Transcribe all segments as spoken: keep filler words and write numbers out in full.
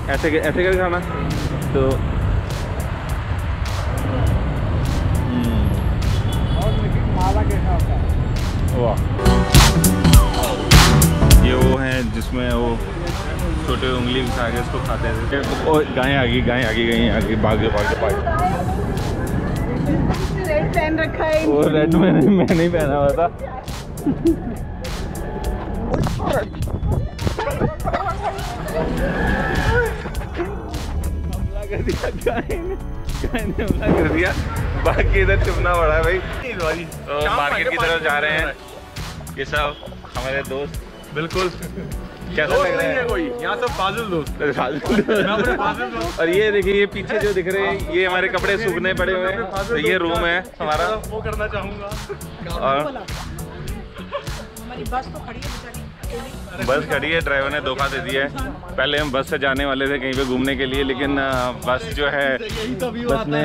ऐसे ऐसे करके खाना तो वाह। ये वो है जिसमें वो छोटे उंगली उठा के इसको खाते थे। ओ गाय आ गई, गाय आ गई, गाय आ गई, भाग भाग भाग। रेड पहन रखा है। वो रेड में नहीं, मैं नहीं पहना हुआ था। हमला कर दिया गाय ने, गाय ने हमला कर दिया। बाकी इधर चुपना पड़ा है भाई। तो मार्केट की तरफ जा रहे हैं ये सब हमारे दोस्त। बिल्कुल कैसा लग रहा है? कोई यहाँ सब फाजिल दोस्त। और ये देखिए ये पीछे जो दिख रहे हैं ये हमारे कपड़े सूखने पड़े हुए हैं। तो ये रूम है हमारा। वो करना चाहूँगा। और हमारी बस तो खड़ी है, बस खड़ी है, ड्राइवर ने धोखा दे दिया है। पहले हम बस से जाने वाले थे कहीं पे घूमने के लिए, लेकिन बस जो है बस ने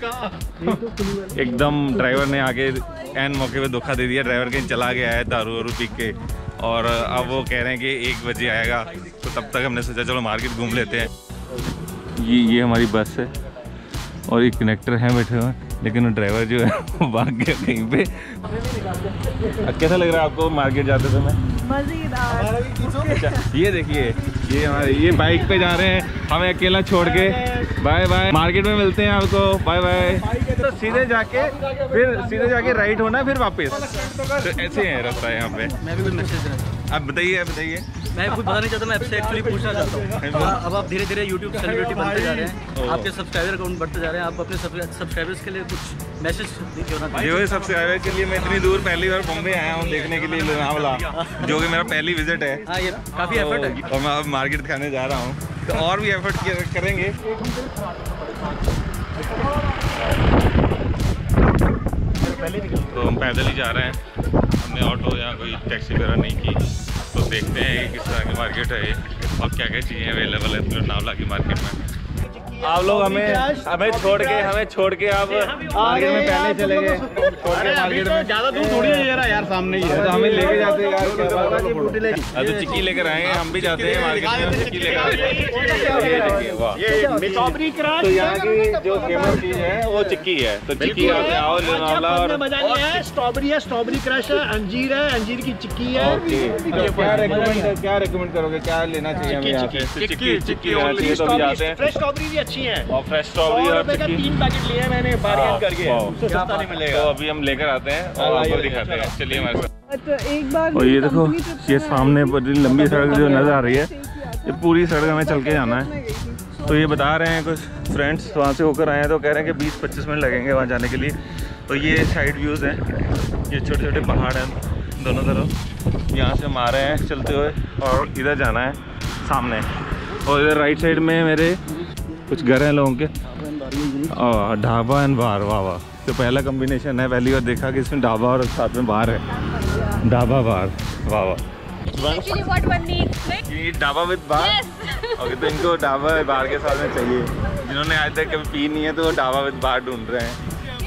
एकदम ड्राइवर ने आके एन मौके पे धोखा दे दिया। ड्राइवर कहीं चला गया है दारू वारू पी के, और अब वो कह रहे हैं कि एक बजे आएगा। तो तब तक हमने सोचा चलो मार्केट घूम लेते हैं। ये ये हमारी बस है और एक कनेक्टर हैं बैठे हुए, लेकिन वो ड्राइवर जो है वो भाग गया कहीं पे। कैसा लग रहा है आपको मार्केट जाते समय? मजेदार। ये देखिए ये हमारे ये बाइक पे जा रहे हैं, हमें अकेला छोड़ के। बाय बाय, मार्केट में मिलते हैं आपको। Bye bye. तो सीधे जाके फिर सीधे जाके राइट होना, फिर वापस। तो ऐसे है रास्ता यहाँ पे। मैं भी कुछ मैसेज आप बताइए बताइए। मैं कुछ पता नहीं चाहता, मैं आपसे एक्चुअली पूछना चाहता हूँ। अब आप धीरे धीरे यूट्यूब सेलिब्रिटी बनते जा रहे हैं, आपके सब्सक्राइबर अकाउंट बढ़ते जा रहे हैं। आप अपने सब्सक्राइबर्स के लिए कुछ मैसेज जो सब्सक्राइबर के लिए मैं इतनी दूर पहली बार बॉम्बे आया हूँ देखने के लिए लोनावला, जो कि मेरा पहली विजिट है। हाँ ये काफ़ी एफर्ट है। और मैं अब मार्केट खाने जा रहा हूँ, तो और भी एफर्ट करेंगे। तो हम पैदल ही जा रहे हैं, हमने ऑटो या कोई टैक्सी वगैरह नहीं की। तो देखते हैं कि किस तरह की मार्केट है और क्या क्या चीज़ें अवेलेबल है लोनावला की मार्केट में। आप लोग हमें हमें छोड़ के हमें छोड़ के आप मार्केट में पहले चले गए। मार्केट में ज़्यादा दूर थोड़ी है यार, सामने ही है। तो हमें लेके जाते हैं यार, तो चिक्की लेकर आएंगे। हम भी जाते हैं मार्केट में, चिक्की लेकर आएंगे। तो यहाँ की जो फेमस चीज़ है वो चिक्की है। तो चिक्की आओ लोनावला। और स्ट्रॉबेरी है, स्ट्रॉबेरी क्रश है, अंजीर है, अंजीर की चिक्की है। क्या रेकमेंड क्या रेकमेंड करोगे, क्या लेना चाहिए हमें यहाँ से? चिक्की चिक्की लेना चाहिए तो जाते हैं। फ्रेश स्ट्रॉबेरी भी अच्छी है और फ्रेश स्ट्रॉबेरी और चिक्की तीन पैकेट लिए मैंने बार्गेन करके, सस्ता नहीं मिलेगा। तो अभी हम लेकर आते हैं और आपको दिखाते हैं। चलिए हमारे साथ। तो एक बार और ये देखो ये सामने बड़ी लंबी सड़क जो नज़र आ रही है, ये पूरी सड़क हमें चल के जाना है। तो ये बता रहे हैं कुछ फ्रेंड्स वहाँ से होकर आए हैं, तो कह रहे हैं कि बीस पच्चीस मिनट लगेंगे वहाँ जाने के लिए। तो ये साइड व्यूज़ हैं, ये छोटे छोटे पहाड़ हैं दोनों तरफ। यहाँ से हम आ रहे हैं चलते हुए और इधर जाना है सामने। और इधर राइट साइड में मेरे कुछ घर हैं लोगों के, ढाबा एंड बार। वाह वाह, तो पहला कॉम्बिनेशन है, पहली बार देखा कि इसमें ढाबा और साथ में बार है। ढाबा बार, वाह वाह। ये ढाबा विद बार। ओके, तो इनको ढाबा बार के साथ में चाहिए। जिन्होंने आज तक कभी पी नहीं है तो वो ढाबा विद बार ढूंढ रहे हैं।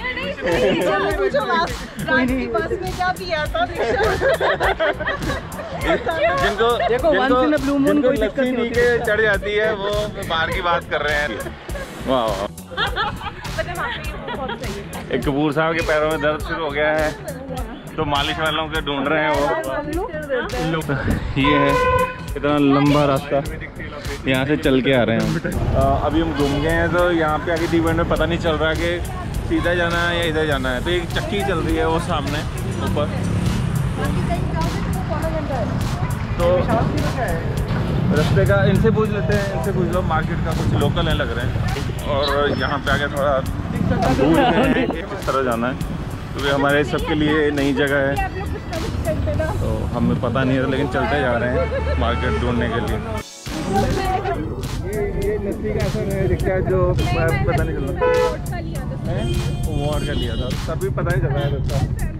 जिनको जिनको लस्सी पी के चढ़ जाती है वो बाहर की बात कर रहे हैं। वाह वाह। एक कपूर साहब के पैरों में दर्द शुरू हो गया है, तो मालिश वालों के ढूंढ रहे हैं वो। ये है इतना लंबा रास्ता, यहाँ से चल के आ रहे हैं हम। अभी हम घूम गए हैं, तो यहाँ पे आगे डी पॉइंट में पता नहीं चल रहा कि सीधा जाना है या इधर जाना है। तो एक चक्की चल रही है वो सामने ऊपर। तो रास्ते का इनसे पूछ लेते हैं, इनसे पूछ लो मार्केट का, कुछ लोकल है लग रहे हैं। और यहाँ पे आके थोड़ा दूर है, किस तरह जाना है, क्योंकि तो हमारे सबके लिए नई जगह है, तो हमें पता नहीं है, लेकिन चलते जा रहे हैं मार्केट ढूंढने के लिए। ये ये लस्सी का असर है दिखता है, जो पता नहीं चल रहा है, वॉट का लिया था तभी पता नहीं चल रहा है दोस्तों।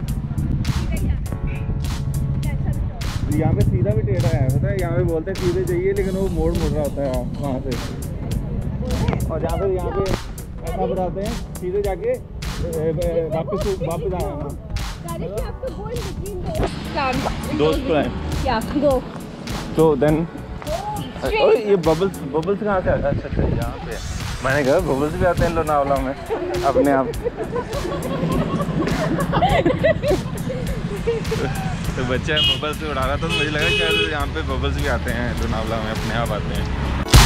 यहाँ पे सीधा भी टेढ़ा है, पता है, यहाँ पे बोलते हैं सीधे जाइए, लेकिन वो मोड़ मुड़ रहा होता है वहाँ से। और जहाँ पे यहाँ पे ऐसा बताते हैं सीधे जाके वापस वापस आना। दोस्त तो है, तो देन ओए ये बबल्स बबल्स कहाँ से आते हैं? अच्छा अच्छा यहाँ पे मैंने कहा बबल्स भी आते हैं लोनावला में अपने आप। तो बच्चा बबल्स से उड़ा रहा था तो मुझे लगा शायद यहाँ पे बबल्स भी आते हैं लोनावला में, अपने आप आते हैं।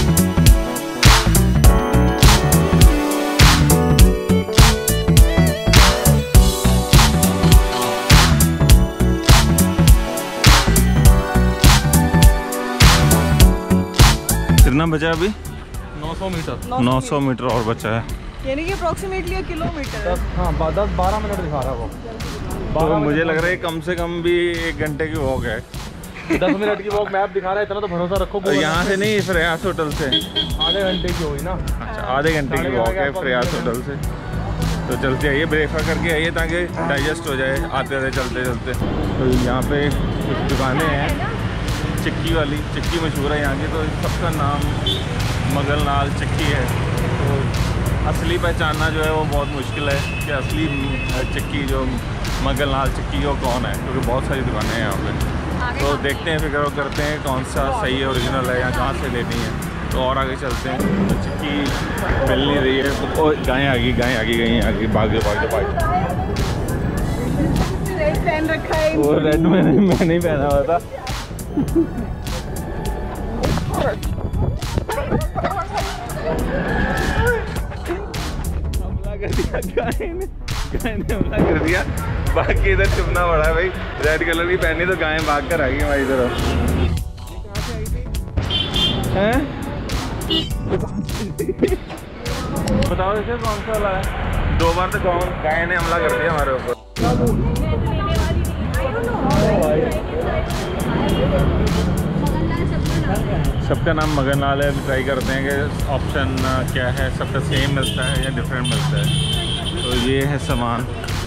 कितना बचा अभी? नौ सौ मीटर नौ सौ मीटर और बचा है, यानी कि अप्रोक्सीमेटली किलोमीटर। हाँ दस बारह मिनट दिखा रहा है वो। तो मुझे लग रहा है कम से कम भी एक घंटे की वॉक है। दस मिनट की वॉक मैप दिखा रहा है, इतना तो भरोसा रखो। यहाँ से नहीं, प्रयास होटल से आधे घंटे की हुई ना। अच्छा आधे घंटे की वॉक है प्रयास होटल से। तो चलते आइए, ब्रेकफास्ट करके आइए ताकि डाइजेस्ट हो जाए आते रहे चलते चलते। तो यहाँ पे कुछ दुकानें हैं, चिक्की वाली, चिक्की मशहूर है यहाँ की, तो सबका नाम मगल नाल चिक्की है। तो असली पहचानना जो है वो बहुत मुश्किल है कि असली चिक्की जो मगल नाल चिक्की वो कौन है, क्योंकि बहुत सारी दुकानें हैं यहाँ पे। तो देखते हैं, फिक्र करते हैं कौन सा सही है, ओरिजिनल है या कहाँ से लेनी है। तो और आगे चलते हैं। तो चिक्की मिल नहीं रही है, तो गायें आ गई गायें आ गई गई आ गई भाग भाग भाग। रेड पहन रखा है, वो रेड मैंने मैं नहीं पहना हुआ था। हमला कर दिया गाय ने, गाय ने हमला कर दिया। बाकी इधर चुपना पड़ा है भाई, रेड कलर की पहनी तो गायें भाग कर आ गई हमारी तरफ। हैं? बताओ इसे कौन सा वाला है? दो बार तो कौन गाय ने हमला कर दिया हमारे ऊपर। सबका नाम मगन लाल है। ट्राई करते हैं कि ऑप्शन क्या है, सबका सेम मिलता है या डिफरेंट मिलता है। तो ये है सामान,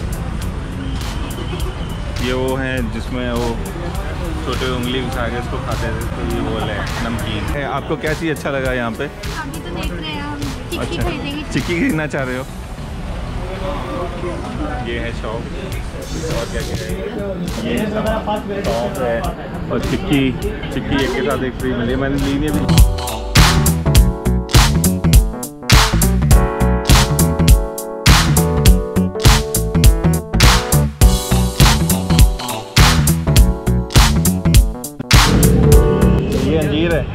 ये वो है जिसमें वो छोटे उंगली उठा के इसको खाते थे, तो ये वो है नमकीन है। आपको क्या चीज़ अच्छा लगा यहाँ पे? अभी तो देख रहे हैं हम चिक्की अच्छा खरीदेंगे। चिक्की खरीदना चाह रहे हो? ये है शॉप, और क्या क्या है? ये शॉप है और चिक्की चिक्की एक के साथ एक फ्री मिली है, मैंने ली नहीं अभी। ये अंजीर है,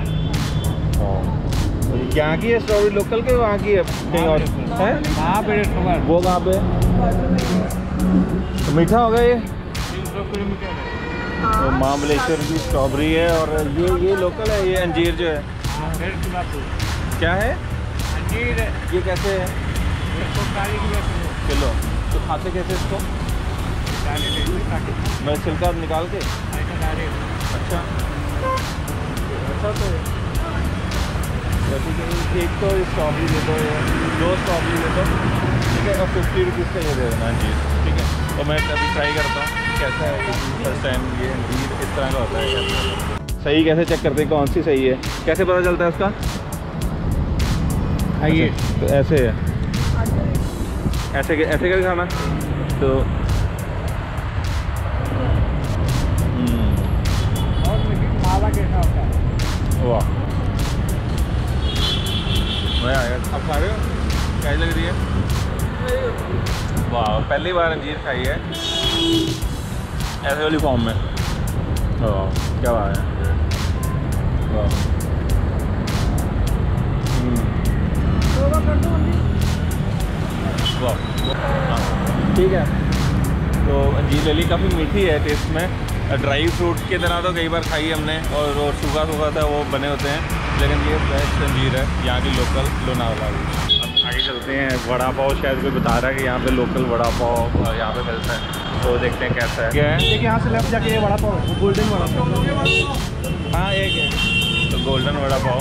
यहाँ की है स्ट्रॉबेरी, लोकल के वहाँ की है कहीं और है? कहाँ पे वो कहाँ पे? तो मीठा होगा ये? तो महाबलेश्वर की स्ट्रॉबेरी है। और ये ये लोकल है, ये अंजीर जो है क्या है? अंजीर ये कैसे है किलो? तो खाते कैसे इसको? मैं छिलका निकाल के। अच्छा अच्छा, तो जैसे कि एक तो स्ट्रॉबेरी दे दो, दो स्ट्रॉबेरी दे दो, ठीक है, और फिफ्टी रुपीज़ का ये दे देना जी, ठीक है। तो मैं अभी ट्राई करता हूँ कैसा है। फर्स्ट टाइम ये अंजीर इस तरह का होता है। कैसे सही कैसे चेक करते हैं कौन सी सही है? कैसे पता चलता है उसका? आइए तो ऐसे है, ऐसे ऐसे करके खाना। तो वाह मज़ा आएगा। अब खा रहे हो? क्या लग रही है? वाह, पहली बार अंजीर खाई है ऐसे वाली फॉर्म में। वाह क्या बात है, वाह। वाह ठीक है। तो अंजीर ले ली, काफ़ी मीठी है टेस्ट में। ड्राई फ्रूट की तरह तो कई बार खाई हमने, और वो सूखा सूखा था वो बने होते हैं, लेकिन ये बेस्ट अंजीर है यहाँ की लोकल लोनावला की। अब आगे चलते हैं। वड़ा पाव शायद कोई बता रहा है कि यहाँ पे लोकल वड़ा पाव यहाँ पे मिलता है, तो देखते हैं कैसा है। क्या है? देखिए यहाँ से लेफ्ट जाके ये वड़ा पाव, गोल्डन वड़ा पाव। हाँ एक है तो गोल्डन वड़ा पाव।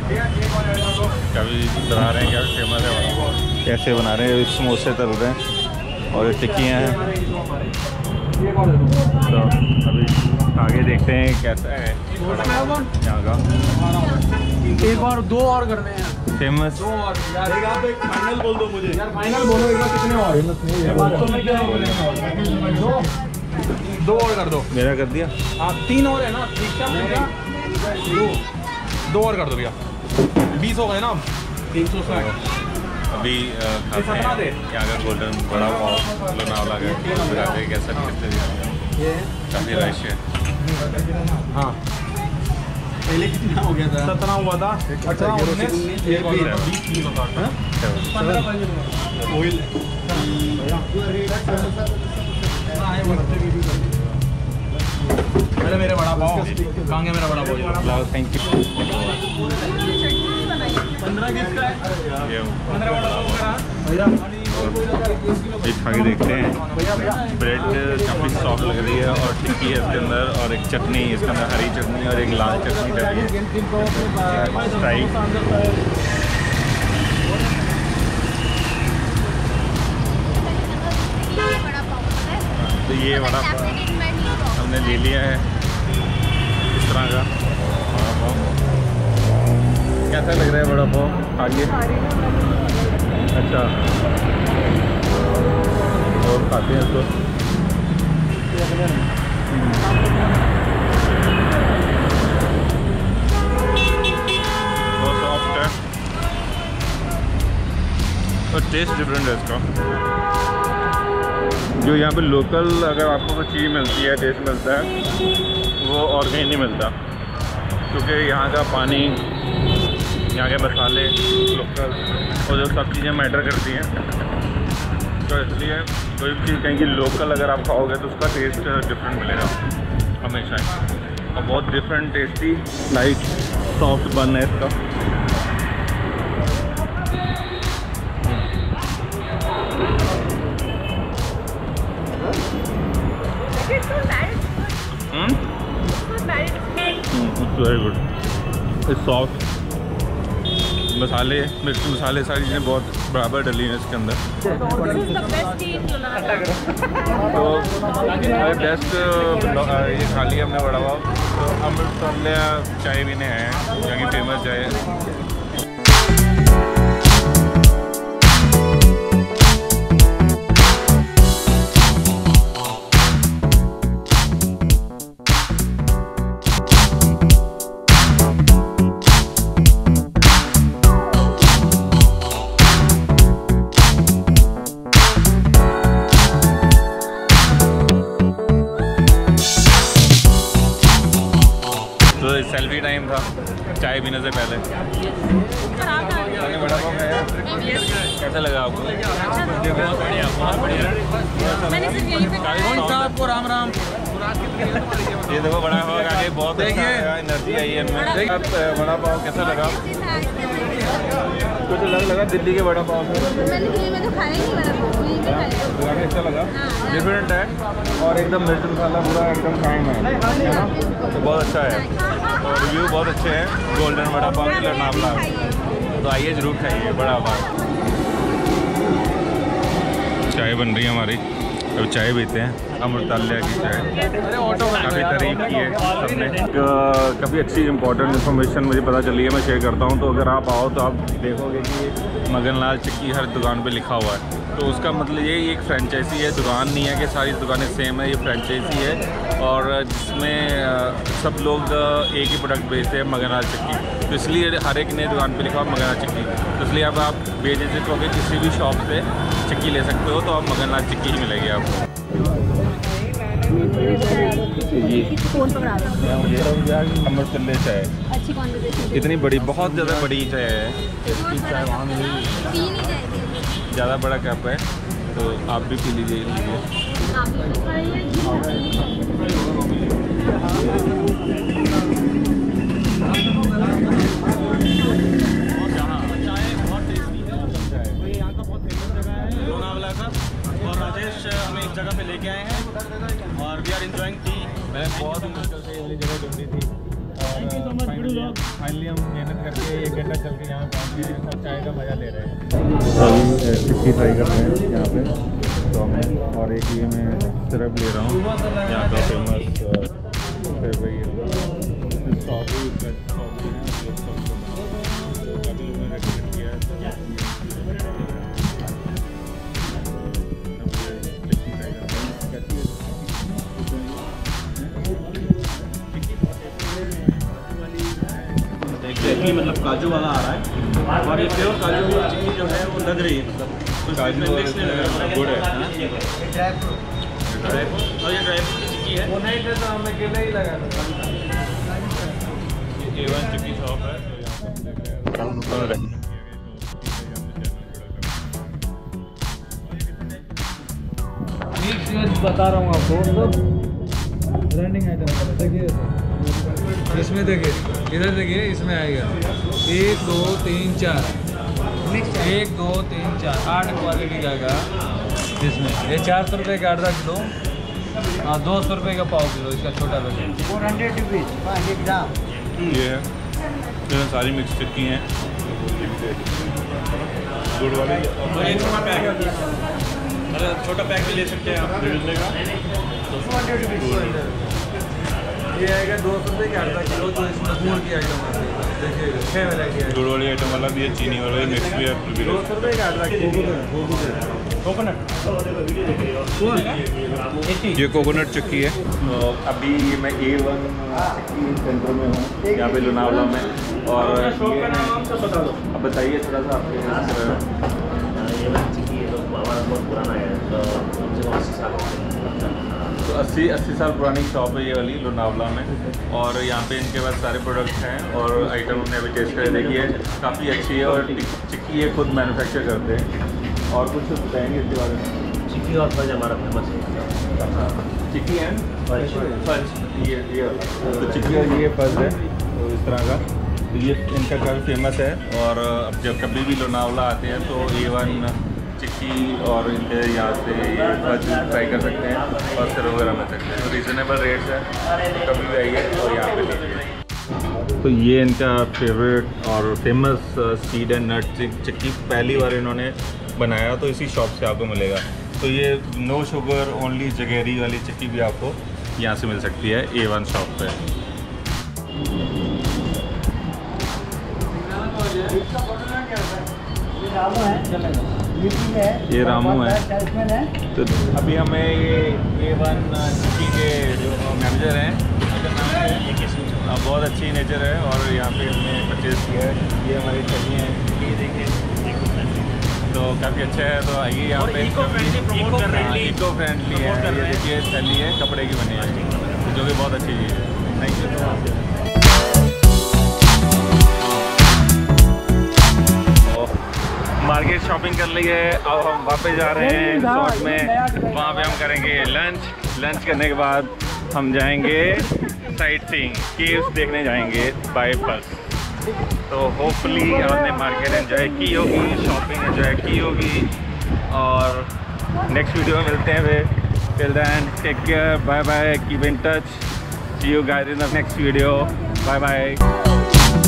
कभी बना रहे हैं क्या फेमस है वड़ा पाव, कैसे बना रहे हैं? समोसे तल रहे हैं और टिक्कियाँ हैं। तो अभी आगे देखते हैं कैसा है यहाँ का। एक और दो और करने हैं फेमस। दो और यार, आप एक फाइनल बोल दो मुझे यार, फाइनल बोलो एक बार, कितने और? दो दो और कर दो। मेरा कर दिया। हाँ तीन और है ना, दो दो और कर दो भैया, बीस हो गए ना तीन सौ साठ। अभी खाते हैं यहाँ का गोल्डन बड़ा पाव लोनावला का, दिखाते हैं कैसा टेस्ट है। काफ़ी रश है। हाँ पहले कितना हो गया था? सत्रह हुआ था, अठारह उन्नीस बीस तीस होता है। मेरे मेरे बड़ा पाव कहाँ गया मेरा बड़ा पाव? Thank you. पंद्रह किसका है? पंद्रह बड़ा पाव ये खा के देखते हैं। ब्रेड काफ़ी सॉफ्ट लग रही है और टिक्की है इसके अंदर, और एक चटनी इसके अंदर, हरी चटनी और एक लाल चटनी डली है। स्ट्राइक तो ये वड़ा पाव हमने ले लिया है इस तरह का वड़ा पाव। कैसा लग रहा है वड़ा पाव आगे? अच्छा, और खाते हैं इसको। बहुत सॉफ्ट है और टेस्ट डिफरेंट है इसका। जो यहाँ पे लोकल अगर आपको कोई चीज़ मिलती है, टेस्ट मिलता है, वो और कहीं नहीं मिलता, क्योंकि यहाँ का पानी, यहाँ के मसाले लोकल और जो सब चीज़ें मैटर करती हैं। तो इसलिए कोई भी चीज़ कहीं की लोकल अगर आप खाओगे तो उसका टेस्ट डिफरेंट मिलेगा हमेशा, और बहुत different tasty light soft bun है इसका। Very good, it's soft. मसाले, मिर्च मसाले, सारी चीज़ें बहुत बराबर डली हैं इसके अंदर। तो हमारे बेस्ट ये खा लिया हमने वड़ा पाव। तो अमृतसर चाय पीने हैं, यहाँ की फेमस चाय है। सेल्फी टाइम था चाय पीने से पहले। बड़ा पाव खाया, कैसा लगा आपको? बहुत बढ़िया, बहुत बढ़िया। आपको राम राम। ये देखो बड़ा पाव खा के बहुत अच्छा एनर्जी आई है इनमें। बड़ा पाव कैसा लगा? कुछ अलग लगा दिल्ली के बड़ा पाव से? अच्छा लगा, डिफरेंट है और एकदम मिर्च मसाला पूरा एकदम कायम है, तो बहुत अच्छा है। और रिव्यू बहुत अच्छे हैं गोल्डन वड़ा पाव के लोनावला, तो आइए जरूर खाइए बड़ा पाव। चाय बन रही है हमारी, अब चाय पीते हैं। अमृताल्या की चाय काफ़ी तारीफ की है सबने। काफ़ी अच्छी इंपॉर्टेंट इन्फॉर्मेशन मुझे पता चली है, मैं शेयर करता हूँ। तो अगर आप आओ तो आप देखोगे कि मगनलाल चिक्की हर दुकान पे लिखा हुआ है, तो उसका मतलब ये एक फ्रेंचाइजी है, दुकान नहीं है कि सारी दुकानें सेम है। ये फ्रेंचाइजी है और जिसमें सब लोग एक ही प्रोडक्ट बेचते हैं, मगनलाल चिक्की। तो इसलिए हर एक नई दुकान पे लिखा हुआ मगनलाल चिक्की। तो इसलिए अब आप बेझिझक होकर किसी भी शॉप से चिक्की ले सकते हो, तो आप मगनलाल चिक्की ही मिलेगी आपको। अमृतसर चाय इतनी बड़ी, बहुत ज़्यादा बड़ी चाय है। इसकी चाय वहाँ मिलेगी, ज़्यादा बड़ा कप है, तो आप भी पी लीजिए लीजिए। लोनावला का, और राजेश हमें इस जगह पे लेके आए हैं और वी आर एंजॉयिंग टी। मैंने बहुत मुश्किल से ये वाली जगह ढूंढी थी और फाइनली हम मेहनत करके एक घंटा चल के यहाँ पहुँच गए और चाय का मज़ा ले रहे हैं। टिक्की ट्राई कर रहे हैं यहाँ पे तो मैं, और एक ये मैं सिरप ले रहा हूँ यहाँ का फेमस एग्जैक्टली मतलब काजू वाला आ रहा है, और ये प्योर काजू चिक्की जो है वो लग रही है, मतलब कुछ काजू मिक्स नहीं लग रहा है, गुड़ है। ड्राई फ्रूट और ये ड्राई फ्रूट की चिक्की है। वो नहीं थे तो हमें अकेले ही लगा था। ए वन चिक्की शॉप है। मिक्स वेज बता रहा हूँ आपको, मतलब रनिंग आइटम देखिए, इसमें देखिए, इधर देखिए, इसमें आएगा एक दो तीन चार, एक दो तीन चार, आठ क्वालिटी का आएगा इसमें। ये चार सौ रुपये का आधा किलो, हाँ दो सौ रुपये का पाव किलो इसका छोटा पैकेट। फोर हंड्रेड रुपीज़ एक ग्राम। ये है, ये सारी मिक्स चिक्की हैं गुड़ वाली। और एक छोटा पैक, अरे छोटा पैक भी ले सकते हैं आप। टू हंड्रेड रुपीज़ ये आएगा दो सौ रुपये का आधा किलो, जो इसमें गुड़ की आइटम आती है। देखिए छः वैरायटी है, गुड़ वाली आइटम वाला भी है, चीनी वाला भी मिक्स भी है। दो सौ रुपये का आधा किलो कोकोनट। ये कोकोनट चिक्की है। तो अभी मैं ए वन चिक्की सेंटर में हूँ, यहाँ पे लोनावला में। और अब बताइए थोड़ा सा आपके तो अस्सी अस्सी साल पुरानी शॉप है ये वाली लोनावला में, और यहाँ पे इनके पास सारे प्रोडक्ट्स हैं और आइटम हमने अभी टेस्ट कर देखी है, काफ़ी अच्छी है। और चिक्की ये खुद मैन्युफैक्चर करते हैं। और कुछ बताएंगे इसके बारे में? चिक्की और फज हमारा फेमस है। चिक्की एंड फज फज, ये ये वाला तो चिक्की और ये फज है, तो इस तरह का तो ये इनका काफ़ी फेमस है। और अब जब कभी भी लोनावला आते हैं तो ए वन चिक्की और इनके यहाँ से ये फज ट्राई कर सकते हैं और सर वगैरह मिल सकते हैं। तो रीज़नेबल रेट्स है, कभी भी आइए और यहाँ पे लीजिए। तो ये इनका फेवरेट और famous seed and nut chikki पहली बार इन्होंने बनाया, तो इसी शॉप से आपको मिलेगा। तो ये नो शुगर ओनली जगेरी वाली चिक्की भी आपको यहाँ से मिल सकती है ए वन शॉप पे। ये रामू है। तो अभी हमें ये ए वन चिक्की के जो मैनेजर हैं, बहुत अच्छी नेचर है और यहाँ पे हमने परचेज़ किया है। ये हमारी थैली है, ये देखिए तो काफ़ी अच्छा है। तो आइए यहाँ पे इको फ्रेंडली प्रमोट कर रहे हैं, इको फ्रेंडली है। ये देखिए थैली है, कपड़े की बनी है, जो कि बहुत अच्छी चीज़ है। Thank you. मार्केट शॉपिंग कर ली है, अब हम वापस जा रहे हैं रिसोर्ट में। वहाँ पे हम करेंगे लंच। लंच करने के बाद हम जाएंगे साइट सीइंग, केव्स देखने जाएंगे बाय बस। तो होपफुली हमने मार्केट एंजॉय की होगी, शॉपिंग एंजॉय की होगी, और नेक्स्ट वीडियो में मिलते हैं फिर। Till then take care, bye bye, keep in touch, see you guys in the next video, bye bye.